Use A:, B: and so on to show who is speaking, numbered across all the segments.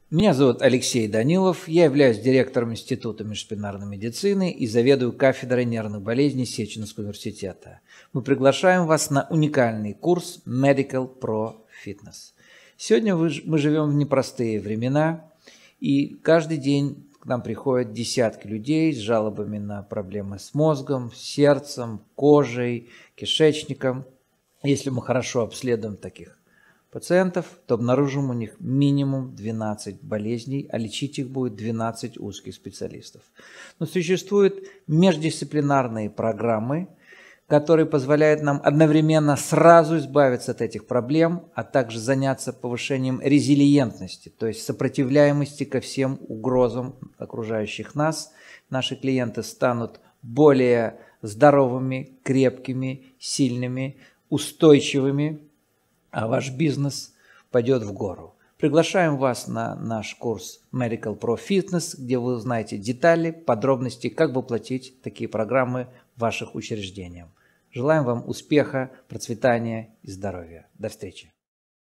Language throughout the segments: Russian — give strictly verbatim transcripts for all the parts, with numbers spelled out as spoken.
A: Меня зовут Алексей Данилов, я являюсь директором Института междисциплинарной медицины и заведую кафедрой нервных болезней Сеченовского университета. Мы приглашаем вас на уникальный курс Medical Pro Fitness. Сегодня мы живем в непростые времена, и каждый день к нам приходят десятки людей с жалобами на проблемы с мозгом, сердцем, кожей, кишечником. Если мы хорошо обследуем таких пациентов, то обнаружим у них минимум двенадцать болезней, а лечить их будет двенадцать узких специалистов. Но существуют междисциплинарные программы, которые позволяют нам одновременно сразу избавиться от этих проблем, а также заняться повышением резилиентности, то есть сопротивляемости ко всем угрозам окружающих нас. Наши клиенты станут более здоровыми, крепкими, сильными, устойчивыми, а ваш бизнес пойдет в гору. Приглашаем вас на наш курс Medical Pro Fitness, где вы узнаете детали, подробности, как воплотить такие программы в ваших учреждениях. Желаем вам успеха, процветания и здоровья. До встречи.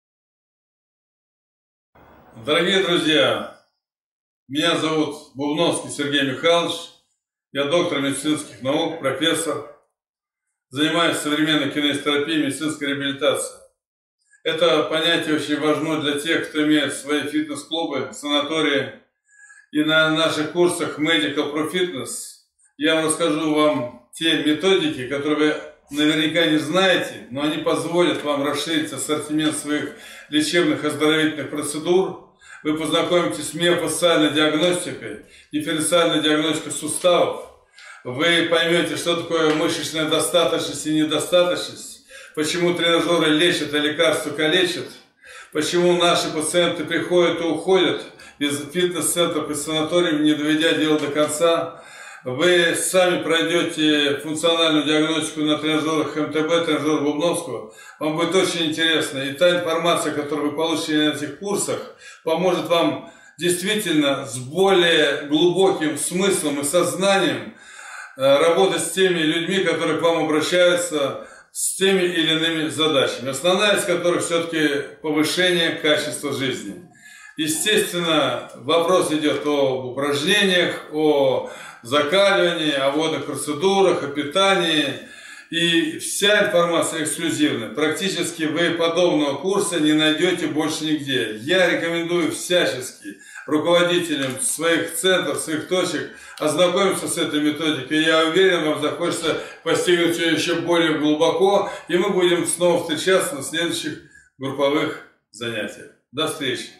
B: Дорогие друзья, меня зовут Бубновский Сергей Михайлович, я доктор медицинских наук, профессор, занимаюсь современной кинезитерапией и медицинской реабилитацией. Это понятие очень важно для тех, кто имеет свои фитнес-клубы, санатории. И на наших курсах Medical Pro Fitness я расскажу вам те методики, которые вы наверняка не знаете, но они позволят вам расширить ассортимент своих лечебных оздоровительных процедур. Вы познакомитесь с миофасциальной диагностикой, дифференциальной диагностикой суставов. Вы поймете, что такое мышечная достаточность и недостаточность. Почему тренажеры лечат, а лекарства калечат? Почему наши пациенты приходят и уходят из фитнес-центров и санаториев, не доведя дело до конца? Вы сами пройдете функциональную диагностику на тренажерах эм тэ бэ, тренажерах Бубновского. Вам будет очень интересно. И та информация, которую вы получите на этих курсах, поможет вам действительно с более глубоким смыслом и сознанием работать с теми людьми, которые к вам обращаются с теми или иными задачами, основная из которых все-таки повышение качества жизни. Естественно, вопрос идет об упражнениях, о закаливании, о водных процедурах, о питании. И вся информация эксклюзивная. Практически вы подобного курса не найдете больше нигде. Я рекомендую всячески руководителям своих центров, своих точек ознакомиться с этой методикой. Я уверен, вам захочется постигнуть ее еще более глубоко, и мы будем снова встречаться на следующих групповых занятиях. До встречи!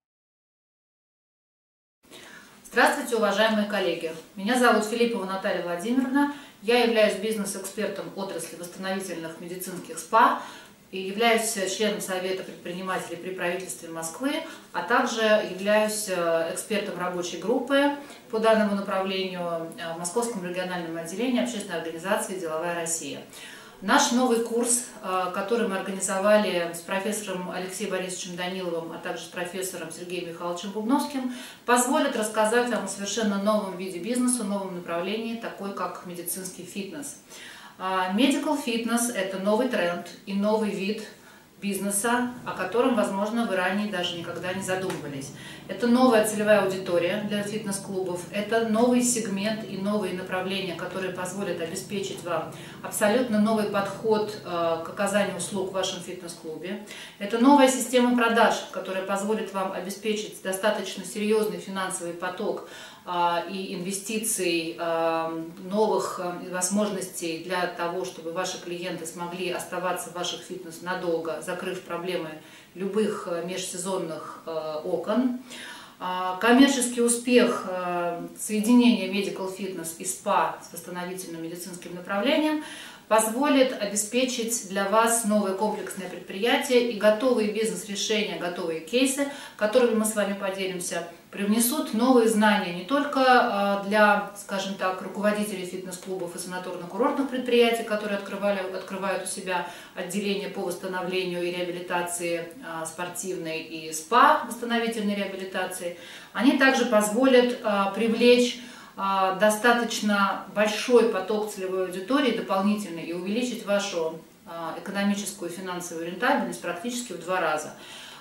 C: Здравствуйте, уважаемые коллеги! Меня зовут Филиппова Наталья Владимировна. Я являюсь бизнес-экспертом отрасли восстановительных медицинских СПА и являюсь членом Совета предпринимателей при правительстве Москвы, а также являюсь экспертом рабочей группы по данному направлению в Московском региональном отделении общественной организации «Деловая Россия». Наш новый курс, который мы организовали с профессором Алексеем Борисовичем Даниловым, а также с профессором Сергеем Михайловичем Бубновским, позволит рассказать вам о совершенно новом виде бизнеса, новом направлении, такой как медицинский фитнес. Medical Fitness – это новый тренд и новый вид бизнеса, о котором, возможно, вы ранее даже никогда не задумывались. Это новая целевая аудитория для фитнес-клубов, это новый сегмент и новые направления, которые позволят обеспечить вам абсолютно новый подход к оказанию услуг в вашем фитнес-клубе. Это новая система продаж, которая позволит вам обеспечить достаточно серьезный финансовый поток и инвестиций, новых возможностей для того, чтобы ваши клиенты смогли оставаться в ваших фитнес надолго, закрыв проблемы любых межсезонных окон. Коммерческий успех соединения Medical Fitness и СПА с восстановительным медицинским направлением позволит обеспечить для вас новое комплексное предприятие, и готовые бизнес-решения, готовые кейсы, которыми мы с вами поделимся, привнесут новые знания не только для, скажем так, руководителей фитнес-клубов и санаторно-курортных предприятий, которые открывали, открывают у себя отделения по восстановлению и реабилитации спортивной и СПА, восстановительной реабилитации. Они также позволят привлечь достаточно большой поток целевой аудитории дополнительный и увеличить вашу экономическую и финансовую рентабельность практически в два раза.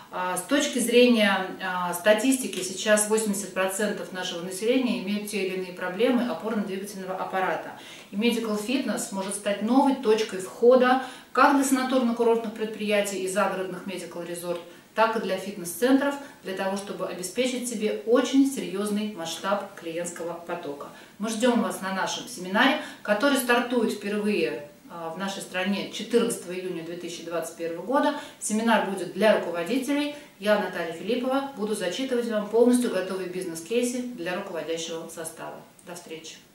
C: С точки зрения статистики, сейчас восемьдесят процентов нашего населения имеют те или иные проблемы опорно-двигательного аппарата. И Medical Fitness может стать новой точкой входа как для санаторно-курортных предприятий и загородных Medical Resort, так и для фитнес-центров, для того, чтобы обеспечить себе очень серьезный масштаб клиентского потока. Мы ждем вас на нашем семинаре, который стартует впервые в нашей стране четырнадцатого июня две тысячи двадцать первого года. Семинар будет для руководителей. Я, Наталья Филиппова, буду зачитывать вам полностью готовые бизнес-кейсы для руководящего состава. До встречи!